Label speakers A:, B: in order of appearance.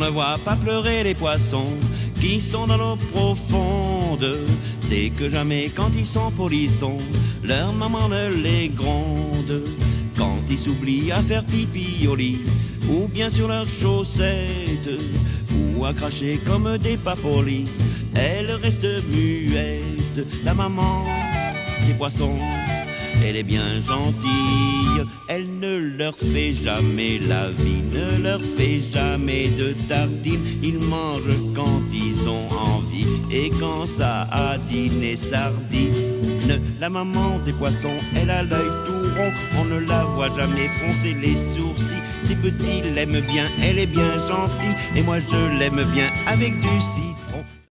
A: ne voit pas pleurer les poissons qui sont dans l'eau profonde. C'est que jamais quand ils sont polissons, leur maman ne les gronde. Quand ils s'oublient à faire pipi au lit, ou bien sur leurs chaussettes, ou à cracher comme des papolis, elle reste muette. La maman des poissons, elle est bien gentille, elle ne leur fait jamais la vie, ne leur fait jamais de tartines. Ils mangent quand ils ont envie, et quand ça a dîné sardine. La maman des poissons, elle a l'œil tout rond, on ne la voit jamais froncer les sourcils. Ses petits l'aiment bien, elle est bien gentille, et moi je l'aime bien avec du citron.